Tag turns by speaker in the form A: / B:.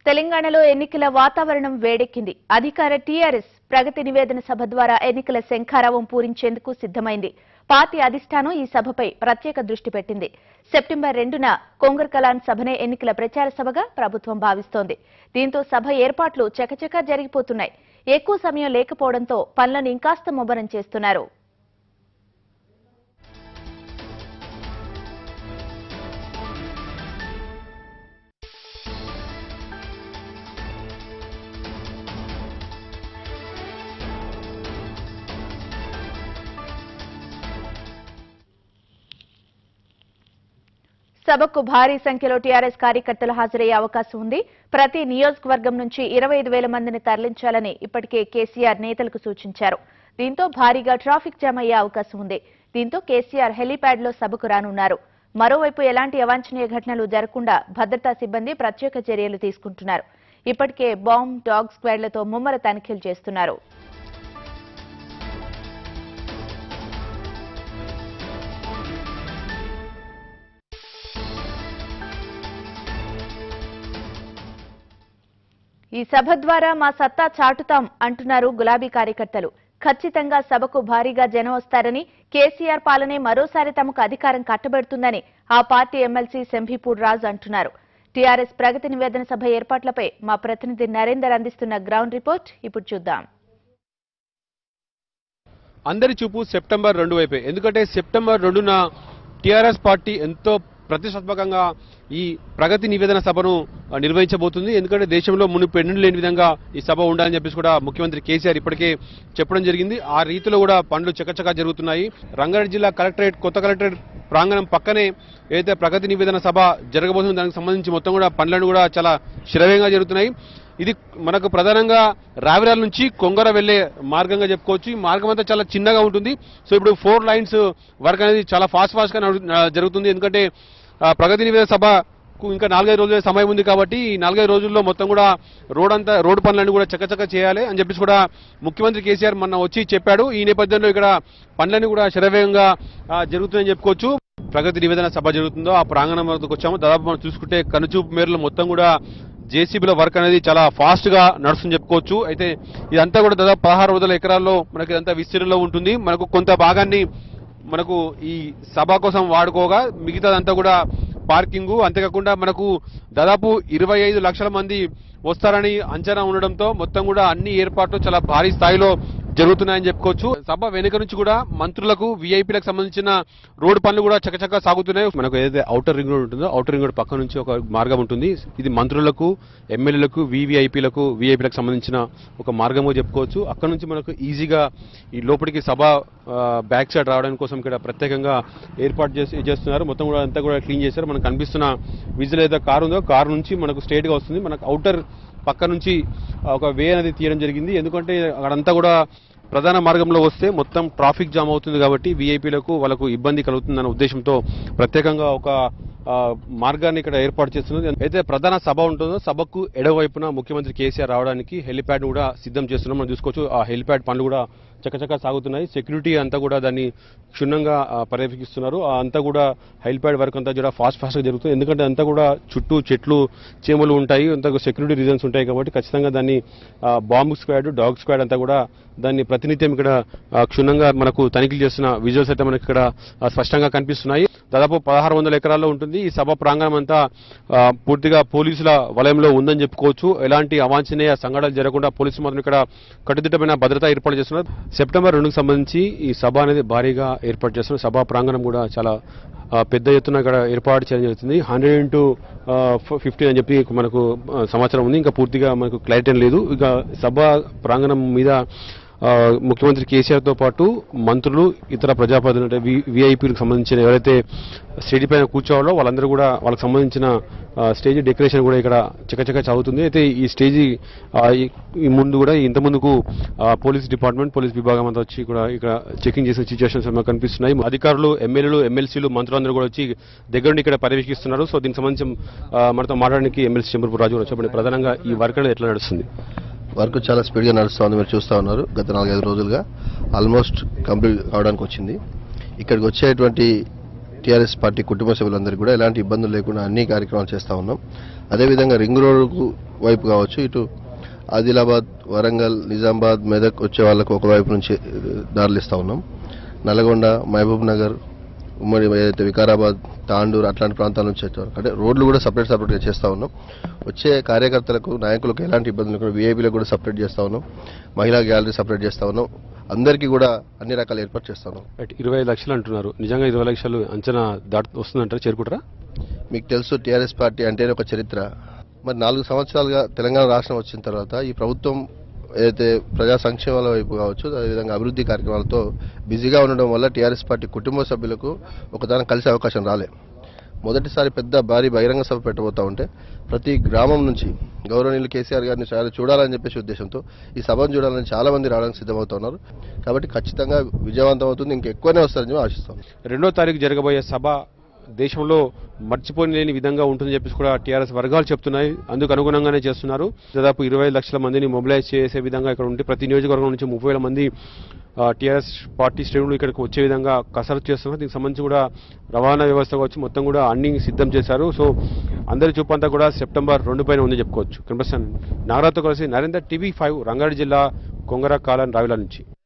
A: తెలంగాణలో ఎన్నికల వాతావరణం వేడెక్కింది. అధికార టీఆర్ఎస్ ప్రగతి నివేదన సభ ద్వారా ఎన్నికల శంఖారావం పూరించేందుకు సిద్ధమైంది. పార్టీ అధిష్టానం ఈ సభపై ప్రత్యేక దృష్టి పెట్టింది. సెప్టెంబర్ 2న కొంగర్కలాన్ సభనే ఎన్నికల ప్రచార సభగా ప్రభుత్వం భావిస్తోంది. దీంతో సభ ఏర్పాట్లు చకచకా జరిగిపోతున్నాయి. ఎక్కువ సమయం లేకపోవడంతో పనులను ఇంకాస్త ముమ్మరం చేస్తున్నారు. సభకు భారీ సంఖ్యలో టీఆర్ఎస్ కార్యకర్తలు హాజరయ్యే అవకాశం ఉంది. ప్రతి నియోజకవర్గం నుంచి 25,000 మందిని తరలించాలని ఇప్పటికే కేసీఆర్ నేతలకు సూచించారు. దీంతో భారీగా ట్రాఫిక్ జామ్ అయ్యే అవకాశం ఉంది. దీంతో కేసీఆర్ హెలీప్యాడ్ లో సభకు రానున్నారు. మరోవైపు ఎలాంటి అవాంఛనీయ ఘటనలు జరగకుండా భద్రతా సిబ్బంది ప్రత్యేక చర్యలు తీసుకుంటున్నారు. ఇప్పటికే బాంబ్, డాగ్ స్క్వాడ్లతో ముమ్మర తనిఖీలు చేస్తున్నారు. ఈ సభ ద్వారా మా సత్తా చాటుతాం అంటున్నారు గులాబీ కార్యకర్తలు. ఖచ్చితంగా సభకు భారీగా జనం వస్తారని, కేసీఆర్ పాలనే మరోసారి తమకు అధికారం కట్టబెడుతుందని ఆ పార్టీ ఎమ్మెల్సీ శంభీపూర్ రాజు అంటున్నారు. టీఆర్ఎస్ ప్రగతి నివేదన సభ ఏర్పాట్లపై మా ప్రతినిధి నరేందర్ అందిస్తున్న గ్రౌండ్ రిపోర్ట్ ఇప్పుడు చూద్దాం.
B: అందరి చూపు సెప్టెంబర్ 2 వైపే. ఎందుకంటే సెప్టెంబర్ 2న టీఆర్ఎస్ పార్టీ ఎంతో ప్రతిష్టాత్మకంగా ఈ ప్రగతి నివేదన సభను నిర్వహించబోతుంది. ఎందుకంటే దేశంలో మునుపు ఎన్నడూ లేని విధంగా ఈ సభ ఉండాలని చెప్పేసి కూడా ముఖ్యమంత్రి కేసీఆర్ ఇప్పటికే చెప్పడం జరిగింది. ఆ రీతిలో కూడా పనులు చకచకా జరుగుతున్నాయి. రంగారెడ్డి జిల్లా కలెక్టరేట్, కొత్త కలెక్టరేట్ ప్రాంగణం పక్కనే ఏదైతే ప్రగతి నివేదన సభ జరగబోతుందో దానికి సంబంధించి మొత్తం కూడా పనులను కూడా చాలా శరవేగంగా జరుగుతున్నాయి. ఇది మనకు ప్రధానంగా రావిరాల నుంచి కొంగర వెళ్లే మార్గంగా చెప్పుకోవచ్చు. ఈ మార్గం అంతా చాలా చిన్నగా ఉంటుంది. సో ఇప్పుడు 4 లైన్స్ వర్క్ అనేది చాలా ఫాస్ట్ గా జరుగుతుంది. ఎందుకంటే ప్రగతి నివేదన సభకు ఇంకా 4-5 రోజుల సమయం ఉంది కాబట్టి ఈ 4-5 రోజుల్లో మొత్తం కూడా రోడ్డు పనులన్నీ కూడా చకచక చేయాలి అని చెప్పేసి కూడా ముఖ్యమంత్రి కేసీఆర్ మొన్న వచ్చి చెప్పాడు. ఈ నేపథ్యంలో ఇక్కడ పనులన్నీ కూడా శరవేగంగా జరుగుతుందని చెప్పుకోవచ్చు. ప్రగతి నివేదన సభ జరుగుతుందో ఆ ప్రాంగణం వద్దకు వచ్చాము. దాదాపు మనం చూసుకుంటే కనుచూపు మేరలో మొత్తం కూడా జేసీబీలో వర్క్ అనేది చాలా ఫాస్ట్ గా నడుస్తుందని చెప్పుకోవచ్చు. అయితే ఇదంతా కూడా దాదాపు 16,000 ఎకరాల్లో మనకి ఇదంతా విస్తీర్ణంలో ఉంటుంది. మనకు కొంత భాగాన్ని మనకు ఈ సభ కోసం వాడుకోగా మిగతాదంతా కూడా పార్కింగ్. అంతేకాకుండా మనకు దాదాపు 25 లక్షల మంది వస్తారని అంచనా ఉండడంతో మొత్తం కూడా అన్ని ఏర్పాట్లు చాలా భారీ స్థాయిలో జరుగుతున్నాయని చెప్పుకోవచ్చు. సభ వెనుక నుంచి కూడా మంత్రులకు, వీఐపీలకు సంబంధించిన రోడ్డు పనులు కూడా చకచకా సాగుతున్నాయి. మనకు ఏదైతే ఔటర్ రింగ్ రోడ్ ఉంటుందో ఔటర్ రింగ్ రోడ్ పక్క నుంచి ఒక మార్గం ఉంటుంది. ఇది మంత్రులకు, ఎమ్మెల్యేలకు, వీఐపీలకు సంబంధించిన ఒక మార్గంగా చెప్పుకోవచ్చు. అక్కడ నుంచి మనకు ఈజీగా ఈ లోపలికి సభ బ్యాక్ సైడ్ రావడానికి కోసం ఇక్కడ ప్రత్యేకంగా ఏర్పాటు చేస్తున్నారు. మొత్తం కూడా అంతా కూడా క్లీన్ చేశారు. మనకు కనిపిస్తున్న విజువల్ ఏదైతే కారు ఉందో కారు నుంచి మనకు స్ట్రైట్ గా వస్తుంది. మనకు ఔటర్ పక్క నుంచి ఒక వే అనేది తీయడం జరిగింది. ఎందుకంటే అక్కడంతా కూడా ప్రధాన మార్గంలో వస్తే మొత్తం ట్రాఫిక్ జామ్ అవుతుంది కాబట్టి వీఐపీలకు వాళ్ళకు ఇబ్బంది కలుగుతుందన్న ఉద్దేశంతో ప్రత్యేకంగా ఒక మార్గాన్ని ఇక్కడ ఏర్పాటు చేస్తున్నది. అయితే ప్రధాన సభ ఉంటుందో సభకు ఎడవైపున ముఖ్యమంత్రి కేసీఆర్ రావడానికి హెలిప్యాడ్ కూడా సిద్ధం చేస్తున్నాం. మనం చూసుకోవచ్చు ఆ హెలిప్యాడ్ పనులు కూడా చకచకా సాగుతున్నాయి. సెక్యూరిటీ అంతా కూడా దాన్ని క్షుణ్ణంగా పర్యవేక్షిస్తున్నారు. అంతా కూడా హెలిప్యాడ్ వర్క్ అంతా కూడా ఫాస్ట్ గా జరుగుతుంది. ఎందుకంటే అంతా కూడా చుట్టూ చెట్లు, చేమలు ఉంటాయి. అంతా సెక్యూరిటీ రీజన్స్ ఉంటాయి కాబట్టి ఖచ్చితంగా దాన్ని బాంబ్ స్క్వాడ్, డాగ్ స్క్వాడ్ అంతా కూడా దాన్ని ప్రతినిత్యం ఇక్కడ క్షుణ్ణంగా మనకు తనిఖీలు చేస్తున్న విజువల్స్ అయితే మనకి ఇక్కడ స్పష్టంగా కనిపిస్తున్నాయి. దాదాపు 1600 ఎకరాల్లో ఉంటుంది. ఈ సభ ప్రాంగణం అంతా పూర్తిగా పోలీసుల వలయంలో ఉందని చెప్పుకోవచ్చు. ఎలాంటి అవాంఛనీయ సంఘటనలు జరగకుండా పోలీసులు మాత్రం ఇక్కడ కట్టుదిట్టమైన భద్రతా ఏర్పాటు చేస్తున్నారు. సెప్టెంబర్ 2కు సంబంధించి ఈ సభ అనేది భారీగా ఏర్పాటు చేస్తున్నారు. సభా ప్రాంగణం కూడా చాలా పెద్ద ఎత్తున ఇక్కడ ఏర్పాటు చేయడం జరుగుతుంది. 100x50 అని చెప్పి మనకు సమాచారం ఉంది. ఇంకా పూర్తిగా మనకు క్లారిటీ లేదు. ఇక సభ ప్రాంగణం మీద ముఖ్యమంత్రి కేసీఆర్ తో పాటు మంత్రులు, ఇతర ప్రజాప్రతినిధులు అంటే వీఐపీలకు సంబంధించిన ఎవరైతే స్టేజ్ పైన కూర్చోవాలో వాళ్ళందరూ కూడా వాళ్ళకి సంబంధించిన స్టేజ్ డెకరేషన్ కూడా ఇక్కడ చకచకా సాగుతుంది. అయితే ఈ స్టేజ్ ఈ ముందు కూడా ఇంత ముందుకు పోలీస్ డిపార్ట్మెంట్, పోలీస్ విభాగం అంతా వచ్చి కూడా ఇక్కడ చెకింగ్ చేసిన సిచ్యువేషన్స్ మనకు కనిపిస్తున్నాయి. అధికారులు, ఎమ్మెల్యేలు, ఎమ్మెల్సీలు, మంత్రులందరూ కూడా వచ్చి దగ్గరుండి ఇక్కడ పర్యవేక్షిస్తున్నారు. సో దీనికి సంబంధించి మనతో మాట్లాడడానికి ఎమ్మెల్సీ శంభీపూర్ రాజు గారు చెప్పండి, ప్రధానంగా ఈ వర్క్ అనేది ఎట్లా నడుస్తుంది?
C: వర్క్ చాలా స్పీడ్గా నడుస్తుంది. మీరు చూస్తూ ఉన్నారు. గత 4-5 రోజులుగా ఆల్మోస్ట్ కంప్లీట్ అవడానికి వచ్చింది. ఇక్కడికి వచ్చేటువంటి టీఆర్ఎస్ పార్టీ కుటుంబ సభ్యులందరికీ కూడా ఎలాంటి ఇబ్బందులు లేకుండా అన్ని కార్యక్రమాలు చేస్తూ ఉన్నాం. అదేవిధంగా రింగ్ రోడ్కు వైపు కావచ్చు, ఇటు ఆదిలాబాద్, వరంగల్, నిజామాబాద్, మెదక్ వచ్చే వాళ్ళకు ఒకవైపు నుంచి దారులు ఇస్తూ ఉన్నాం. నల్గొండ, మహబూబ్ నగర్, ఉమ్మడి ఏదైతే వికారాబాద్, తాండూరు అట్లాంటి ప్రాంతాల నుంచి వచ్చేవారు అంటే రోడ్లు కూడా సపరేట్గా చేస్తూ ఉన్నాం. వచ్చే కార్యకర్తలకు, నాయకులకు ఎలాంటి ఇబ్బందులు కూడా వీఐపీలకు కూడా సపరేట్ చేస్తూ ఉన్నాం. మహిళా గ్యాలరీ సపరేట్ చేస్తూ ఉన్నాం. అందరికీ కూడా అన్ని రకాల ఏర్పాటు చేస్తూ ఉన్నాం.
B: 25 లక్షలు అంటున్నారు. నిజంగా 20 లక్షలు అంచనా వస్తుందంటారా, చేరుకుంటారా?
C: మీకు తెలుసు టీఆర్ఎస్ పార్టీ అంటేనే ఒక చరిత్ర. మరి 4 సంవత్సరాలుగా తెలంగాణ రాష్ట్రం వచ్చిన తర్వాత ఈ ప్రభుత్వం ఏదైతే ప్రజా సంక్షేమాల వైపు కావచ్చు, అదేవిధంగా అభివృద్ధి కార్యక్రమాలతో బిజీగా ఉండడం వల్ల టీఆర్ఎస్ పార్టీ కుటుంబ సభ్యులకు ఒకదాని కలిసే అవకాశం రాలే. మొదటిసారి భారీ బహిరంగ సభ పెట్టబోతా ఉంటే ప్రతి గ్రామం నుంచి గౌరవనీయులు కేసీఆర్ గారిని చూడాలని చెప్పేసి ఉద్దేశంతో ఈ సభను చూడాలని చాలా మంది రావడానికి సిద్ధమవుతున్నారు. కాబట్టి ఖచ్చితంగా విజయవంతం అవుతుంది, ఇంకెక్కువనే వస్తారని చెప్పి ఆశిస్తాం.
B: 2వ తారీఖు జరగబోయే సభ దేశంలో మర్చిపోలేని విధంగా ఉంటుందని చెప్పేసి కూడా టీఆర్ఎస్ వర్గాలు చెప్తున్నాయి. అందుకు అనుగుణంగానే చేస్తున్నారు. దాదాపు 25 లక్షల మందిని మొబిలైజ్ చేసే విధంగా ఇక్కడ ఉండి ప్రతి నియోజకవర్గం నుంచి 30,000 మంది టీఆర్ఎస్ పార్టీ శ్రేణులు ఇక్కడికి వచ్చే విధంగా కసరత్తు చేస్తున్నారు. దీనికి సంబంధించి కూడా రవాణా వ్యవస్థ వచ్చి మొత్తం కూడా అన్ని సిద్ధం చేశారు. సో అందరి చూపంతా కూడా సెప్టెంబర్ 2 పైన ఉందని చెప్పుకోవచ్చు. కనిపిస్తాను నాగరాజ్తో కలిసి నరేందర్, TV5 రంగారెడ్డి జిల్లా కొంగర కాలన్ రావిల నుంచి.